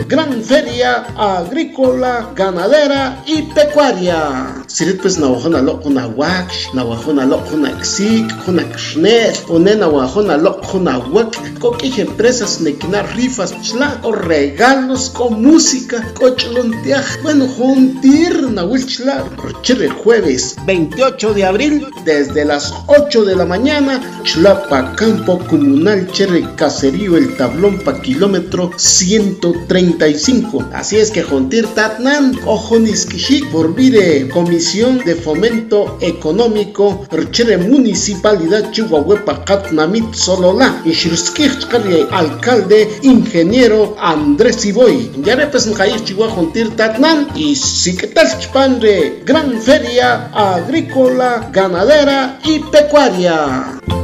Gran Feria Agrícola, Ganadera y Pecuaria. Sirit pues nawajona lokuna wax, nawajona lokuna xik, juna kshnet, one nawajona lokuna wak, coquij empresas nequinar rifas chla, o regalos con música, cochlontiaj, bueno, juntir nawilchla, rochire jueves 28 de abril, desde las 8 de la mañana, Chlapa Campo Comunal Cherre Caserío El Tablón pa kilómetro 135. Así es que juntir tatnan, ojoniskishik, por vire Comisión de Fomento Económico, Cherre Municipalidad Chihuahuepa Katnamit Solola, y Shirskich alcalde, ingeniero Andrés Iboy. Ya representan Chihuahua juntir tatnan, y si que tal chpandre, Gran Feria Agrícola, Ganadera y Pecuaria.